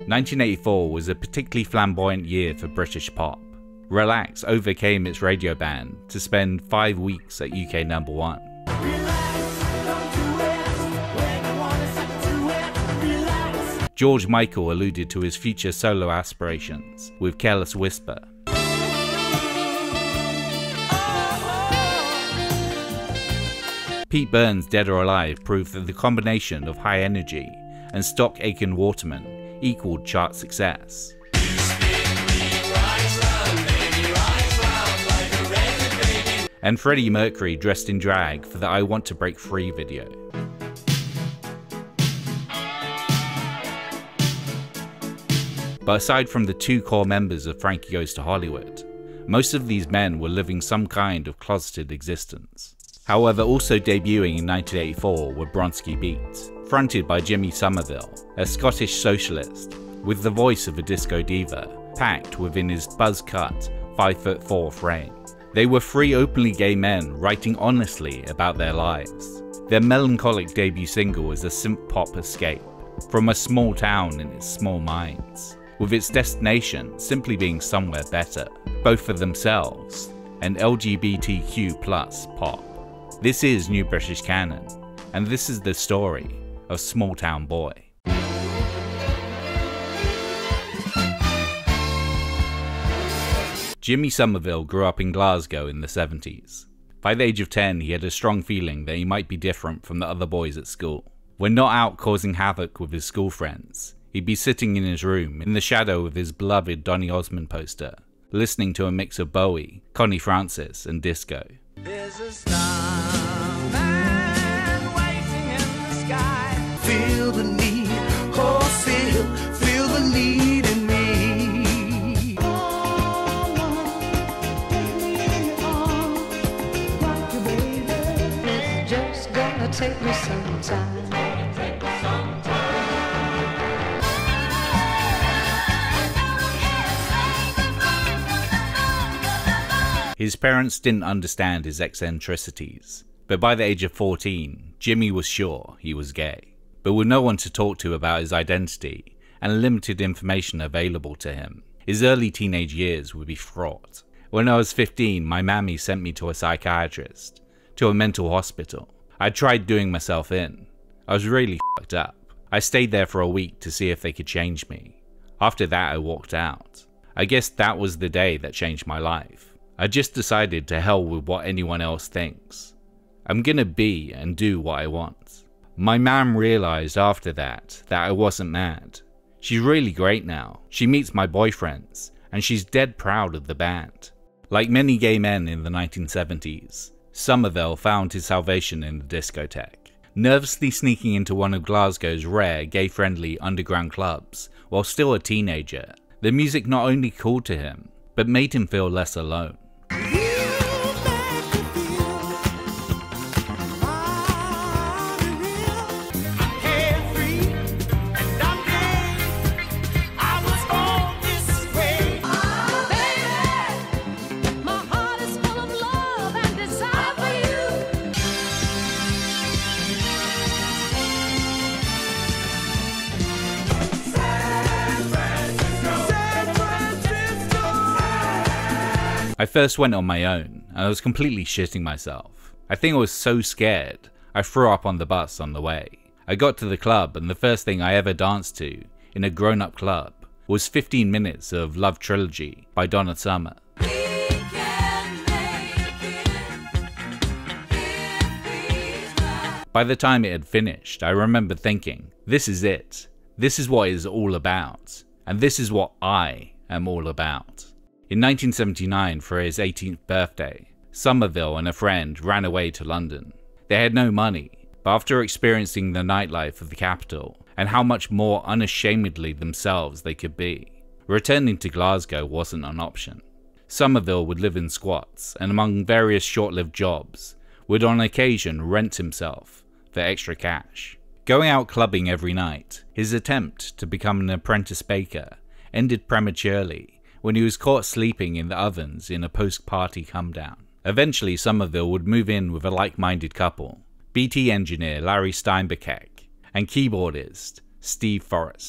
1984 was a particularly flamboyant year for British pop. Relax overcame its radio ban to spend 5 weeks at UK #1. George Michael alluded to his future solo aspirations with Careless Whisper. Pete Burns' Dead or Alive proved that the combination of high energy and stock Aitken Waterman equaled chart success. And Freddie Mercury dressed in drag for the I Want to Break Free video. But aside from the 2 core members of Frankie Goes to Hollywood, most of these men were living some kind of closeted existence. However, also debuting in 1984 were Bronski Beat, fronted by Jimmy Somerville, a Scottish socialist with the voice of a disco diva, packed within his buzz-cut 5'4" frame. They were 3 openly gay men writing honestly about their lives. Their melancholic debut single was a synth-pop escape from a small town in its small minds, with its destination simply being somewhere better, both for themselves and LGBTQ+ pop. This is New British Canon, and this is the story of Smalltown Boy. Jimmy Somerville grew up in Glasgow in the 70s. By the age of 10, he had a strong feeling that he might be different from the other boys at school. When not out causing havoc with his school friends, he'd be sitting in his room in the shadow of his beloved Donny Osmond poster, listening to a mix of Bowie, Connie Francis, and disco. There's a starman waiting in the sky. Feel the need, oh feel the need in me. It's just gonna take me some time. His parents didn't understand his eccentricities, but by the age of 14, Jimmy was sure he was gay. But with no one to talk to about his identity and limited information available to him, his early teenage years would be fraught. When I was 15, my mammy sent me to a psychiatrist, to a mental hospital. I tried doing myself in. I was really fucked up. I stayed there for a week to see if they could change me. After that, I walked out. I guess that was the day that changed my life. I just decided to hell with what anyone else thinks. I'm gonna be and do what I want. My mum realised after that I wasn't mad. She's really great now. She meets my boyfriends, and she's dead proud of the band. Like many gay men in the 1970s, Somerville found his salvation in the discotheque, nervously sneaking into one of Glasgow's rare gay-friendly underground clubs while still a teenager. The music not only called to him, but made him feel less alone. I first went on my own, and I was completely shitting myself. I think I was so scared, I threw up on the bus on the way. I got to the club, and the first thing I ever danced to, in a grown-up club, was 15 minutes of Love Trilogy by Donna Summer. By the time it had finished, I remember thinking, this is it. This is what it is all about. And this is what I am all about. In 1979, for his 18th birthday, Somerville and a friend ran away to London. They had no money, but after experiencing the nightlife of the capital and how much more unashamedly themselves they could be, returning to Glasgow wasn't an option. Somerville would live in squats, and among various short-lived jobs, would on occasion rent himself for extra cash. Going out clubbing every night, his attempt to become an apprentice baker ended prematurely when he was caught sleeping in the ovens in a post-party come-down. Eventually, Somerville would move in with a like-minded couple, BT engineer Larry Steinbeck and keyboardist Steve Forrest.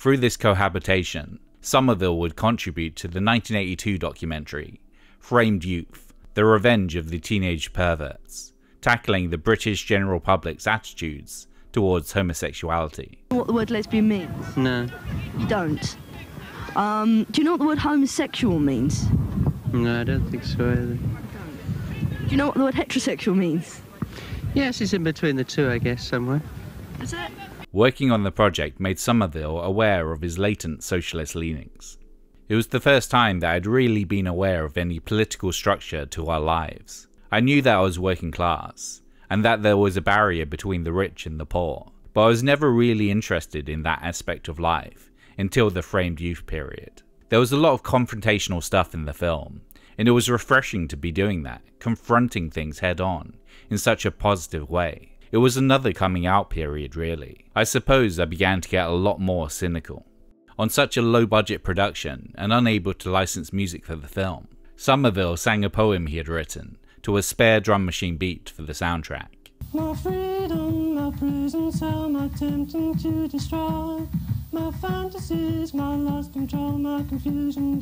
Through this cohabitation, Somerville would contribute to the 1982 documentary, Framed Youth, The Revenge of the Teenage Perverts, tackling the British general public's attitudes towards homosexuality. Do you know what the word lesbian means? No. You don't? Do you know what the word homosexual means? No, I don't think so either. Do you know what the word heterosexual means? Yes, it's in between the two, I guess, somewhere. Is it? Working on the project made Somerville aware of his latent socialist leanings. It was the first time that I'd really been aware of any political structure to our lives. I knew that I was working class, and that there was a barrier between the rich and the poor, but I was never really interested in that aspect of life until the Framed Youth period. There was a lot of confrontational stuff in the film, and it was refreshing to be doing that, confronting things head on, in such a positive way. It was another coming out period really. I suppose I began to get a lot more cynical. On such a low budget production, and unable to license music for the film, Somerville sang a poem he had written to a spare drum machine beat for the soundtrack. My freedom, my prison cell, my tempting to destroy, my fantasies, my lost control, my confusion,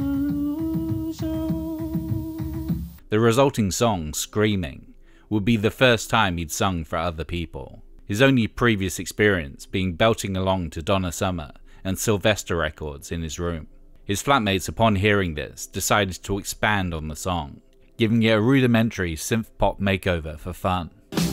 disillusion. The resulting song, Screaming, would be the first time he'd sung for other people, his only previous experience being belting along to Donna Summer and Sylvester records in his room. His flatmates, upon hearing this, decided to expand on the song, giving it a rudimentary synth-pop makeover for fun.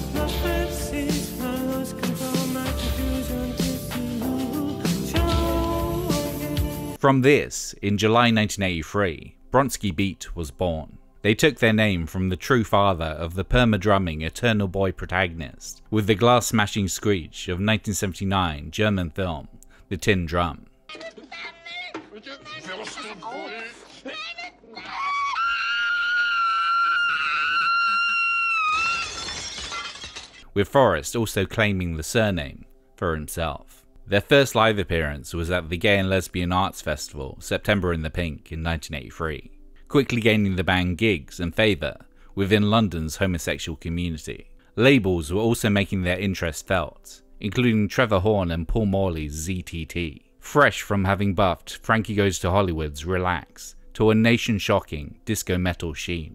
From this, in July 1983, Bronski Beat was born. They took their name from the true father of the perma-drumming Eternal Boy protagonist, with the glass-smashing screech of 1979 German film, The Tin Drum. With Forrest also claiming the surname for himself. Their first live appearance was at the Gay and Lesbian Arts Festival, September in the Pink in 1983. Quickly gaining the band gigs and favour within London's homosexual community. Labels were also making their interest felt, including Trevor Horn and Paul Morley's ZTT, fresh from having buffed Frankie Goes to Hollywood's Relax to a nation-shocking disco metal sheen.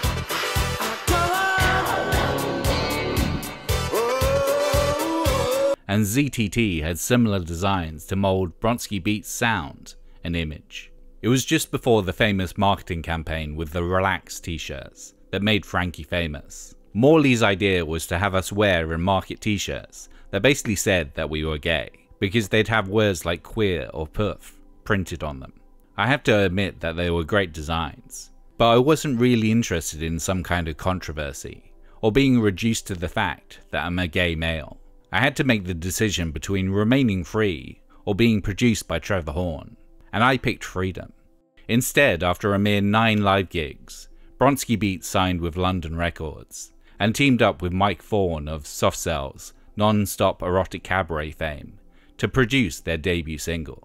And ZTT had similar designs to mould Bronski Beat's sound and image. It was just before the famous marketing campaign with the Relax t-shirts that made Frankie famous. Morley's idea was to have us wear and market t-shirts that basically said that we were gay, because they'd have words like queer or puff printed on them. I have to admit that they were great designs, but I wasn't really interested in some kind of controversy, or being reduced to the fact that I'm a gay male. I had to make the decision between remaining free or being produced by Trevor Horn. And I picked freedom. Instead, after a mere 9 live gigs, Bronski Beat signed with London Records, and teamed up with Mike Vaughan of Soft Cell's non-stop erotic cabaret fame to produce their debut single.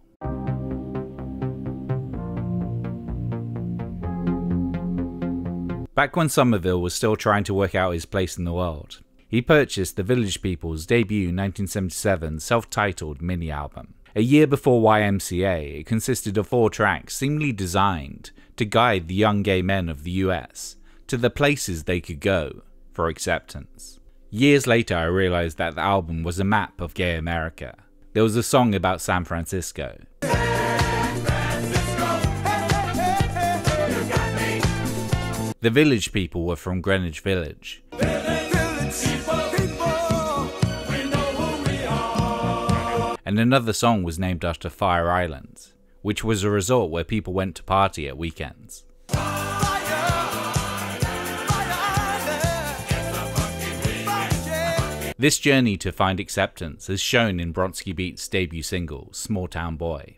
Back when Somerville was still trying to work out his place in the world, he purchased the Village People's debut 1977 self-titled mini-album. A year before YMCA, it consisted of 4 tracks seemingly designed to guide the young gay men of the US to the places they could go for acceptance. Years later, I realized that the album was a map of gay America. There was a song about San Francisco. The Village People were from Greenwich Village. And another song was named after Fire Island, which was a resort where people went to party at weekends. This journey to find acceptance is shown in Bronski Beat's debut single, Smalltown Boy.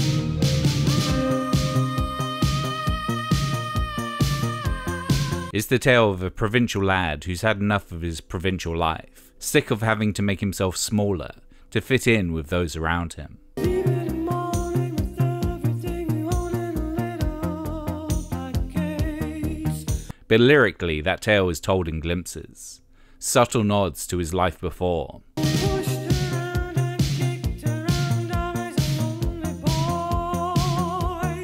It's the tale of a provincial lad who's had enough of his provincial life, sick of having to make himself smaller to fit in with those around him. But lyrically, that tale is told in glimpses, subtle nods to his life before.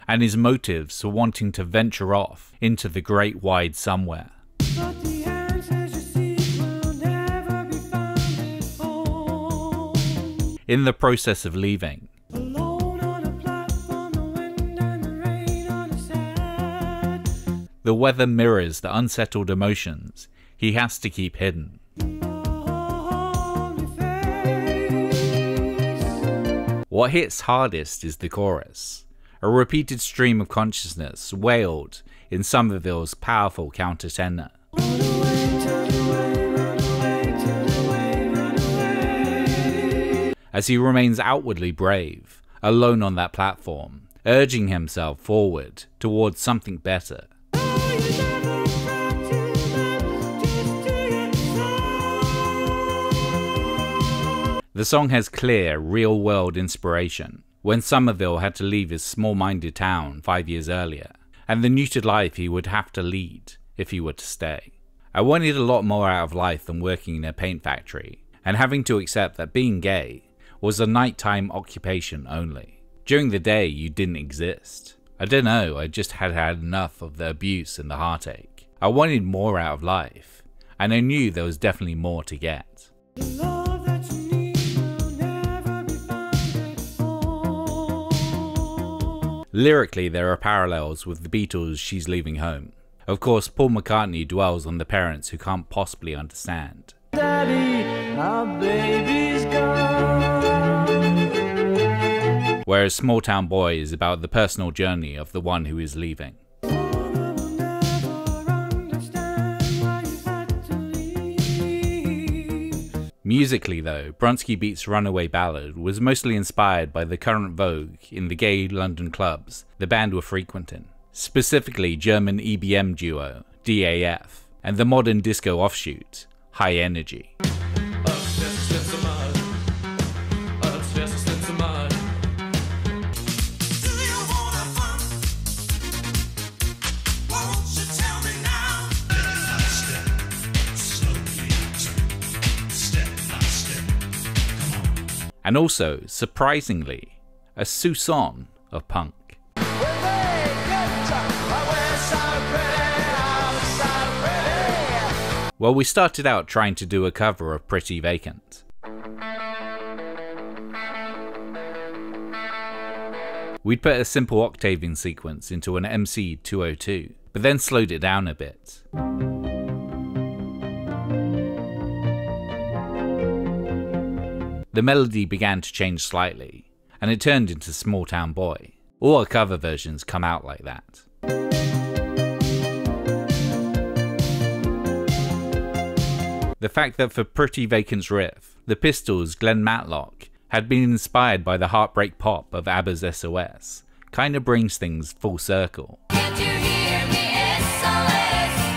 and his motives for wanting to venture off into the great wide somewhere. But the answers you seek will never be found at home. In the process of leaving, Alone on a platform, the wind and the rain on his head. the weather mirrors the unsettled emotions he has to keep hidden. What hits hardest is the chorus, a repeated stream of consciousness wailed in Somerville's powerful countertenor. As he remains outwardly brave, alone on that platform, urging himself forward towards something better. The song has clear, real-world inspiration when Somerville had to leave his small-minded town 5 years earlier, and the neutered life he would have to lead if he were to stay. I wanted a lot more out of life than working in a paint factory, and having to accept that being gay was a nighttime occupation only. During the day, you didn't exist. I don't know, I just had had enough of the abuse and the heartache. I wanted more out of life, and I knew there was definitely more to get. Lyrically, there are parallels with the Beatles' She's Leaving Home. Of course, Paul McCartney dwells on the parents who can't possibly understand. Daddy, our baby's gone. Whereas Smalltown Boy is about the personal journey of the one who is leaving. Musically though, Bronski Beat's Runaway Ballad was mostly inspired by the current vogue in the gay London clubs the band were frequenting, specifically German EBM duo DAF and the modern disco offshoot High Energy. And also, surprisingly, a soupçon of punk. Well, we started out trying to do a cover of Pretty Vacant. We'd put a simple octaving sequence into an MC 202, but then slowed it down a bit. The melody began to change slightly, and it turned into Smalltown Boy. All our cover versions come out like that. The fact that for Pretty Vacant's riff, the Pistols' Glenn Matlock had been inspired by the heartbreak pop of ABBA's SOS kinda brings things full circle. Can't you hear me, SOS?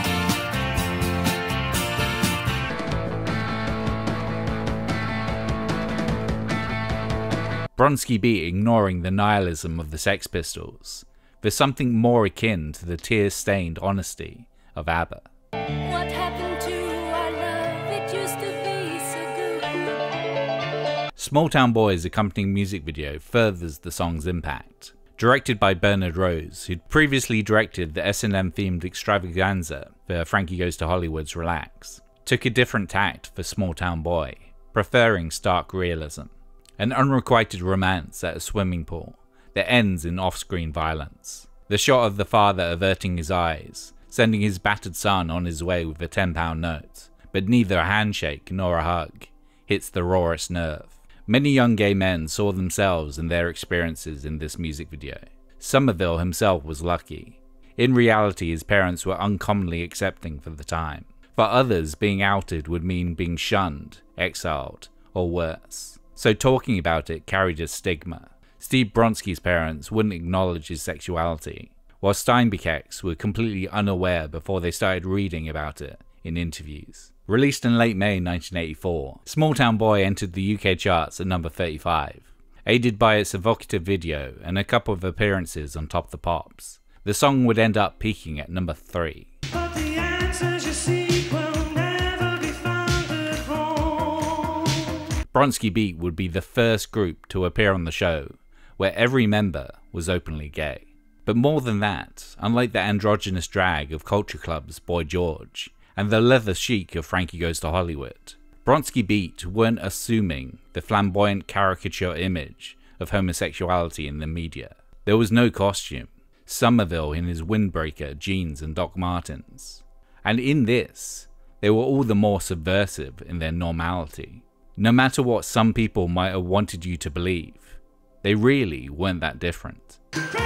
Bronski Beat ignoring the nihilism of the Sex Pistols for something more akin to the tear-stained honesty of ABBA. What happened to our love? It used to be so good. Smalltown Boy's accompanying music video furthers the song's impact. Directed by Bernard Rose, who'd previously directed the S&M themed extravaganza for Frankie Goes to Hollywood's Relax, took a different tact for Smalltown Boy, preferring stark realism. An unrequited romance at a swimming pool that ends in off-screen violence. The shot of the father averting his eyes, sending his battered son on his way with a £10 note, but neither a handshake nor a hug hits the rawest nerve. Many young gay men saw themselves and their experiences in this music video. Somerville himself was lucky. In reality, his parents were uncommonly accepting for the time. For others, being outed would mean being shunned, exiled, or worse. So talking about it carried a stigma. Steve Bronski's parents wouldn't acknowledge his sexuality, while Steinbeck's were completely unaware before they started reading about it in interviews. Released in late May 1984, Smalltown Boy entered the UK charts at number 35, aided by its evocative video and a couple of appearances on Top the Pops. The song would end up peaking at number 3. But the answers you seek will never be found at home. Bronski Beat would be the first group to appear on the show where every member was openly gay. But more than that, unlike the androgynous drag of Culture Club's Boy George, and the leather chic of Frankie Goes to Hollywood, Bronski Beat weren't assuming the flamboyant caricature image of homosexuality in the media. There was no costume. Somerville in his windbreaker, jeans and Doc Martens. And in this, they were all the more subversive in their normality. No matter what some people might have wanted you to believe, they really weren't that different.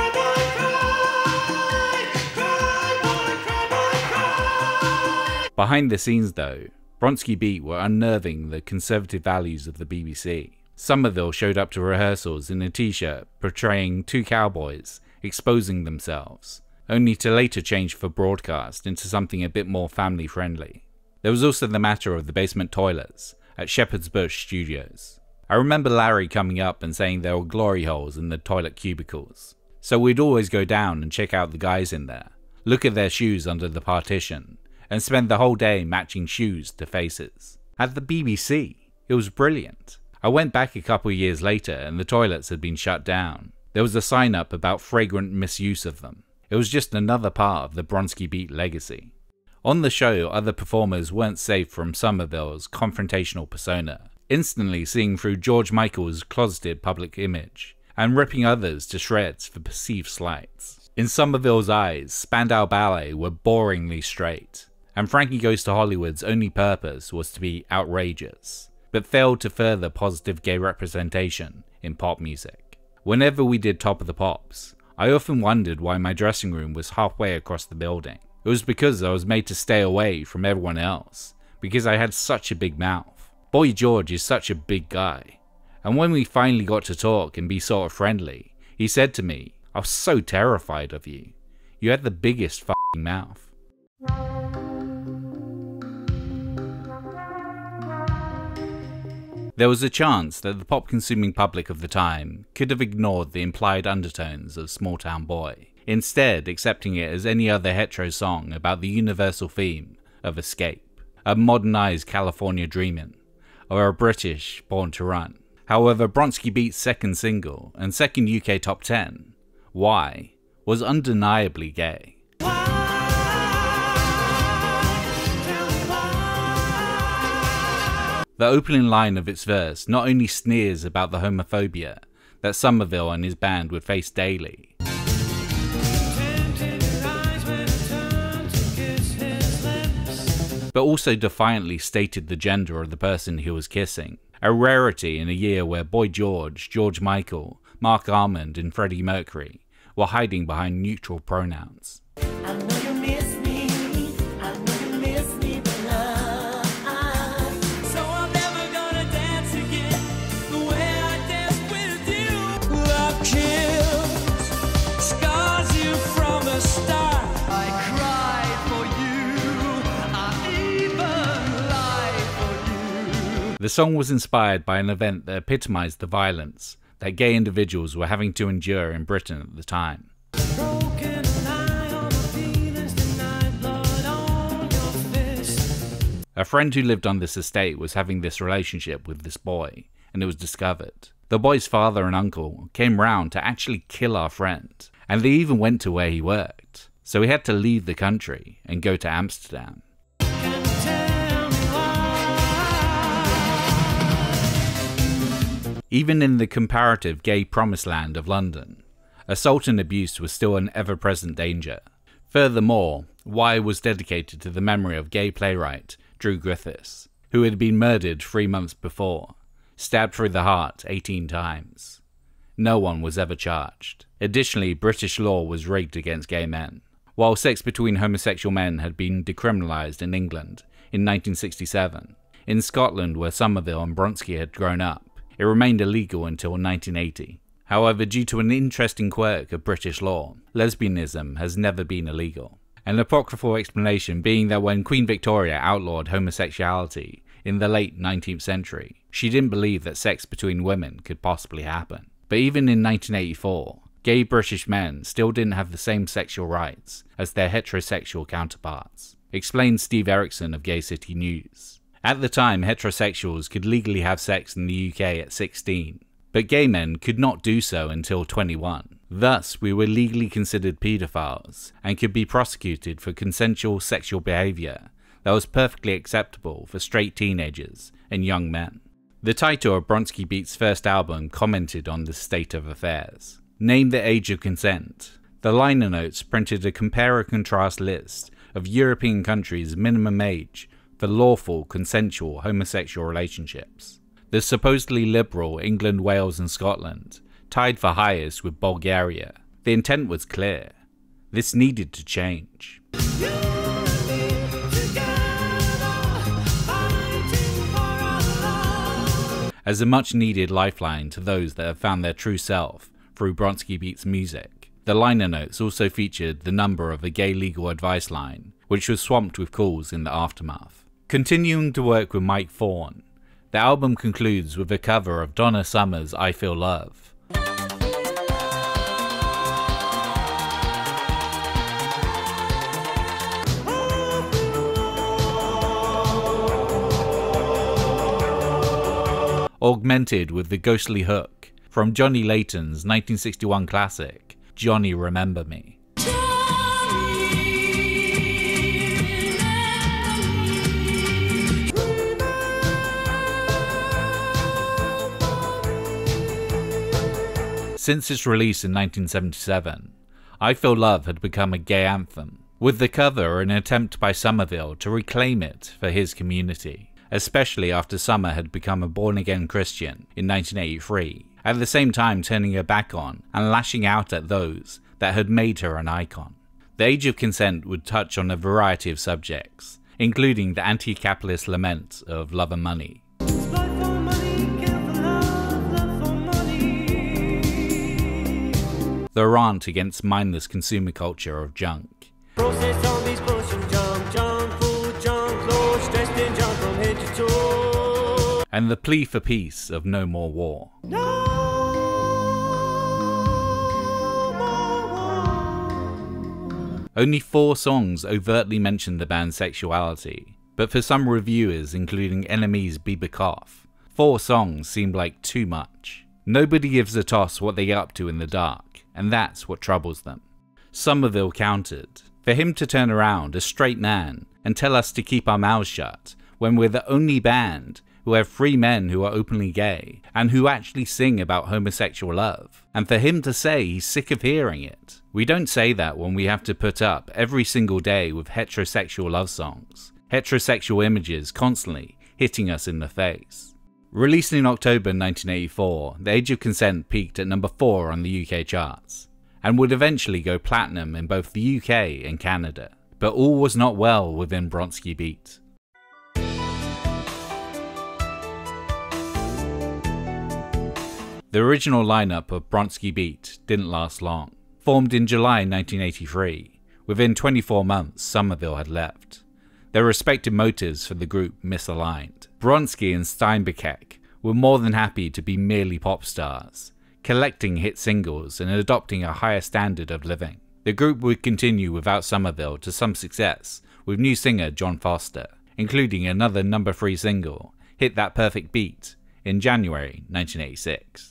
Behind the scenes though, Bronski Beat were unnerving the conservative values of the BBC. Somerville showed up to rehearsals in a t-shirt portraying two cowboys exposing themselves, only to later change for broadcast into something a bit more family friendly. There was also the matter of the basement toilets at Shepherd's Bush Studios. I remember Larry coming up and saying there were glory holes in the toilet cubicles. So we'd always go down and check out the guys in there, look at their shoes under the partition, and spend the whole day matching shoes to faces. At the BBC, it was brilliant. I went back a couple years later and the toilets had been shut down. There was a sign up about fragrant misuse of them. It was just another part of the Bronski Beat legacy. On the show, other performers weren't safe from Somerville's confrontational persona, instantly seeing through George Michael's closeted public image, and ripping others to shreds for perceived slights. In Somerville's eyes, Spandau Ballet were boringly straight, and Frankie Goes to Hollywood's only purpose was to be outrageous, but failed to further positive gay representation in pop music. Whenever we did Top of the Pops, I often wondered why my dressing room was halfway across the building. It was because I was made to stay away from everyone else, because I had such a big mouth. Boy George is such a big guy, and when we finally got to talk and be sort of friendly, he said to me, "I was so terrified of you. You had the biggest f***ing mouth." There was a chance that the pop-consuming public of the time could have ignored the implied undertones of Smalltown Boy, instead accepting it as any other hetero song about the universal theme of escape, a modernised California dreamin', or a British born to run. However, Bronski Beat's second single and second UK top 10, Why, was undeniably gay. The opening line of its verse not only sneers about the homophobia that Somerville and his band would face daily, but also defiantly stated the gender of the person he was kissing, a rarity in a year where Boy George, George Michael, Mark Armand and Freddie Mercury were hiding behind neutral pronouns. I know you miss me, I know you miss me, but love. So I'm never gonna dance again the way I danced with you. Love kills, scars you from the start. I cried for you, I even lied for you. The song was inspired by an event that epitomized the violence that gay individuals were having to endure in Britain at the time. A friend who lived on this estate was having this relationship with this boy, and it was discovered. The boy's father and uncle came round to actually kill our friend, and they even went to where he worked. So he had to leave the country and go to Amsterdam. Even in the comparative gay promised land of London, assault and abuse was still an ever-present danger. Furthermore, Why was dedicated to the memory of gay playwright Drew Griffiths, who had been murdered 3 months before, stabbed through the heart 18 times. No one was ever charged. Additionally, British law was rigged against gay men. While sex between homosexual men had been decriminalised in England in 1967, in Scotland where Somerville and Bronski had grown up, it remained illegal until 1980. However, due to an interesting quirk of British law, lesbianism has never been illegal. An apocryphal explanation being that when Queen Victoria outlawed homosexuality in the late 19th century, she didn't believe that sex between women could possibly happen. But even in 1984, gay British men still didn't have the same sexual rights as their heterosexual counterparts, explained Steve Erickson of Gay City News. At the time, heterosexuals could legally have sex in the UK at 16, but gay men could not do so until 21. Thus, we were legally considered paedophiles and could be prosecuted for consensual sexual behaviour that was perfectly acceptable for straight teenagers and young men. The title of Bronski Beat's first album commented on this state of affairs. Named The Age of Consent, the liner notes printed a compare and contrast list of European countries' minimum age for lawful, consensual homosexual relationships. The supposedly liberal England, Wales and Scotland tied for highest with Bulgaria. The intent was clear. This needed to change. As a much needed lifeline to those that have found their true self through Bronski Beat's music, the liner notes also featured the number of a gay legal advice line, which was swamped with calls in the aftermath. Continuing to work with Mike Thorne, the album concludes with a cover of Donna Summer's I Feel Love. Augmented with the ghostly hook from Johnny Layton's 1961 classic, Johnny Remember Me. Since its release in 1977, I Feel Love had become a gay anthem, with the cover an attempt by Somerville to reclaim it for his community, especially after Summer had become a born-again Christian in 1983, at the same time turning her back on and lashing out at those that had made her an icon. The Age of Consent would touch on a variety of subjects, including the anti-capitalist lament of love and money, the rant against mindless consumer culture of junk, Process zombies pushing junk food, junk clothes, dressed in junk from head to toe. and the plea for peace of No More War. Only 4 songs overtly mention the band's sexuality, but for some reviewers, including NME's Bieber Koff, 4 songs seemed like too much. Nobody gives a toss what they get up to in the dark, and that's what troubles them. Somerville countered, for him to turn around, a straight man, and tell us to keep our mouths shut, when we're the only band who have 3 men who are openly gay, and who actually sing about homosexual love, and for him to say he's sick of hearing it. We don't say that when we have to put up every single day with heterosexual love songs, heterosexual images constantly hitting us in the face. Released in October 1984, The Age of Consent peaked at number 4 on the UK charts, and would eventually go platinum in both the UK and Canada. But all was not well within Bronski Beat. The original lineup of Bronski Beat didn't last long. Formed in July 1983, within 24 months Somerville had left. Their respective motives for the group misaligned. Bronski and Steinbeck were more than happy to be merely pop stars, collecting hit singles and adopting a higher standard of living. The group would continue without Somerville to some success with new singer John Foster, including another number 3 single, Hit That Perfect Beat, in January 1986.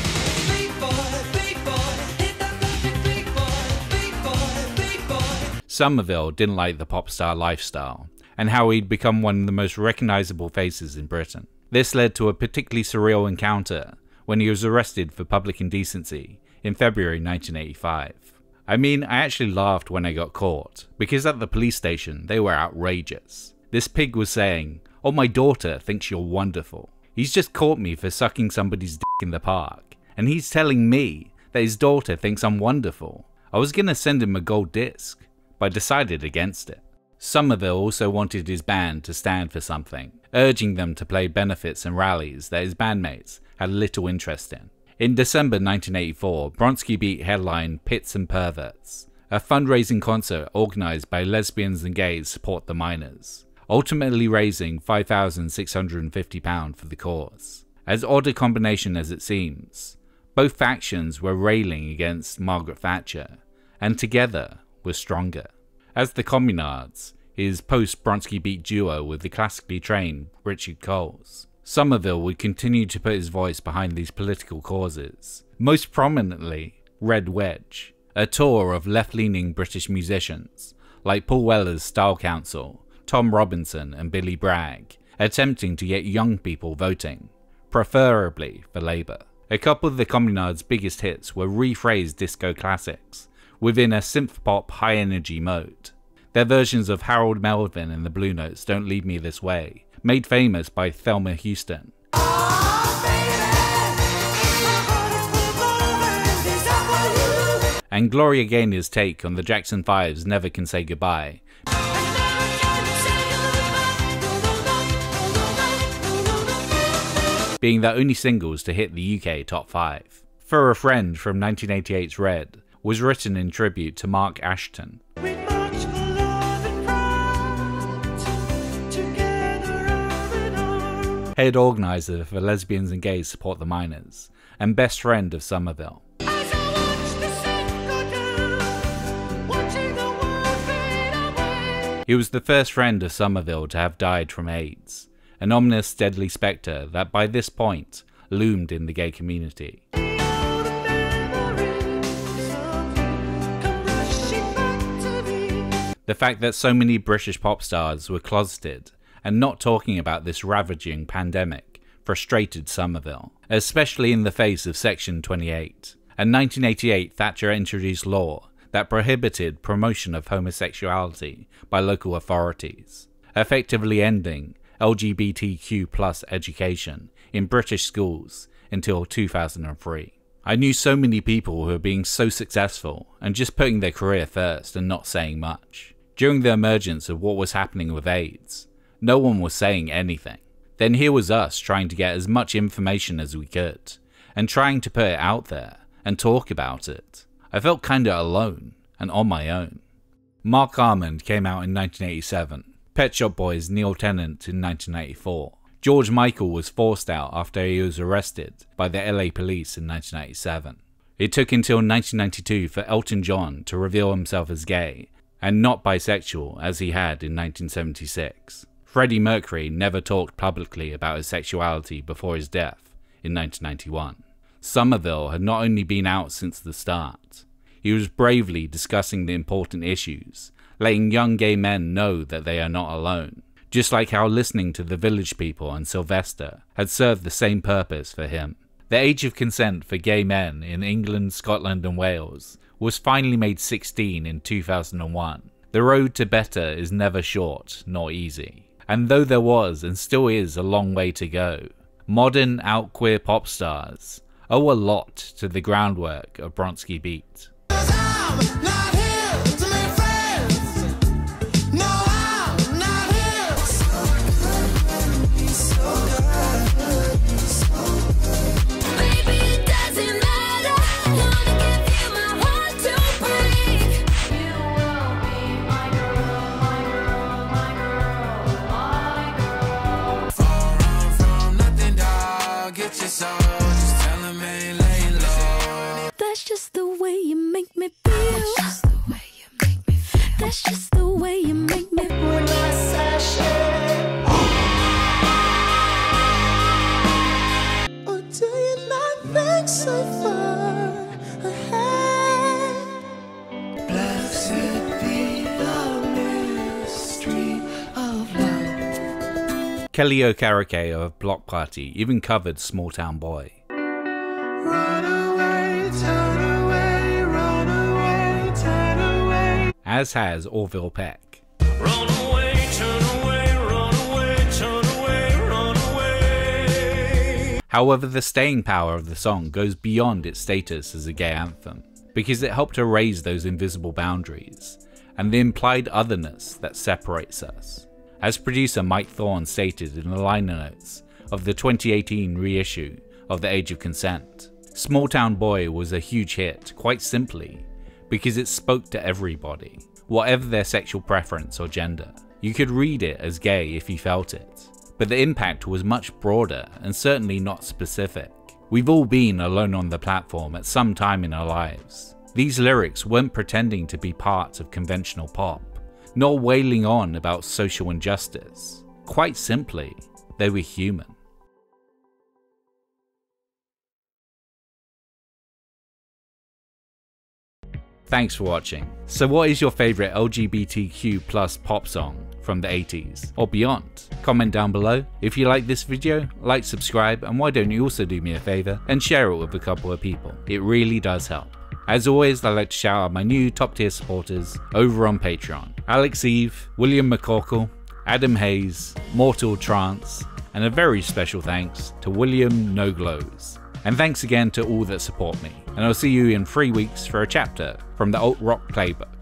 Somerville didn't like the pop star lifestyle, and how he'd become one of the most recognisable faces in Britain. This led to a particularly surreal encounter when he was arrested for public indecency in February 1985. I mean, I actually laughed when I got caught, because at the police station they were outrageous. This pig was saying, "Oh, my daughter thinks you're wonderful. He's just caught me for sucking somebody's dick in the park, and he's telling me that his daughter thinks I'm wonderful. I was gonna send him a gold disc, but I decided against it." Somerville also wanted his band to stand for something, urging them to play benefits and rallies that his bandmates had little interest in. In December 1984, Bronski Beat headlined Pits and Perverts, a fundraising concert organised by Lesbians and Gays Support the Minors, ultimately raising £5,650 for the cause. As odd a combination as it seems, both factions were railing against Margaret Thatcher, and together were stronger. As the Communards, his post-Bronski Beat duo with the classically trained Richard Coles, Somerville would continue to put his voice behind these political causes, most prominently Red Wedge, a tour of left-leaning British musicians like Paul Weller's Style Council, Tom Robinson and Billy Bragg, attempting to get young people voting, preferably for Labour. A couple of the Communards' biggest hits were rephrased disco classics within a synth-pop high-energy mode. Their versions of Harold Melvin and the Blue Notes' Don't Leave Me This Way, made famous by Thelma Houston. And Gloria Gaynor's take on the Jackson 5's Never Can Say Goodbye, being the only singles to hit the UK top 5. For a Friend from 1988's Red was written in tribute to Mark Ashton. Head organiser for Lesbians and Gays Support the Miners, and best friend of Somerville. He was the first friend of Somerville to have died from AIDS, an ominous deadly spectre that by this point loomed in the gay community. The fact that so many British pop stars were closeted and not talking about this ravaging pandemic frustrated Somerville, especially in the face of Section 28. In 1988, Thatcher introduced law that prohibited promotion of homosexuality by local authorities, effectively ending LGBTQ+ education in British schools until 2003. I knew so many people who were being so successful and just putting their career first and not saying much. During the emergence of what was happening with AIDS, no one was saying anything. Then here was us trying to get as much information as we could, and trying to put it out there and talk about it. I felt kinda alone and on my own. Mark Armand came out in 1987, Pet Shop Boys' Neil Tennant in 1984. George Michael was forced out after he was arrested by the LA police in 1997. It took until 1992 for Elton John to reveal himself as gay and not bisexual as he had in 1976. Freddie Mercury never talked publicly about his sexuality before his death in 1991. Somerville had not only been out since the start, he was bravely discussing the important issues, letting young gay men know that they are not alone, just like how listening to the Village People and Sylvester had served the same purpose for him. The age of consent for gay men in England, Scotland and Wales was finally made 16 in 2001. The road to better is never short nor easy, and though there was and still is a long way to go, modern out queer pop stars owe a lot to the groundwork of Bronski Beat. That's just the way you make me feel. That's just the way you make me feel. That's just the way you make me feel. When I sashay, or do you not think so far ahead? Blessed be the mystery of love. Kelly Okereke of Block Party even covered Smalltown Boy. As has Orville Peck. Run away, turn away, run away, turn away, run away. However, the staying power of the song goes beyond its status as a gay anthem, because it helped erase those invisible boundaries and the implied otherness that separates us. As producer Mike Thorne stated in the liner notes of the 2018 reissue of The Age of Consent, Smalltown Boy was a huge hit, quite simply, because it spoke to everybody, whatever their sexual preference or gender. You could read it as gay if you felt it, but the impact was much broader and certainly not specific. We've all been alone on the platform at some time in our lives. These lyrics weren't pretending to be part of conventional pop, nor wailing on about social injustice. Quite simply, they were human. Thanks for watching. So what is your favourite LGBTQ plus pop song from the 80s or beyond? Comment down below. If you like this video, like, subscribe, and why don't you also do me a favour and share it with a couple of people. It really does help. As always, I'd like to shout out my new top tier supporters over on Patreon. Alex Eve, William McCorkle, Adam Hayes, Mortal Trance, and a very special thanks to William No Glows. And thanks again to all that support me, and I'll see you in 3 weeks for a chapter from the alt rock playbook.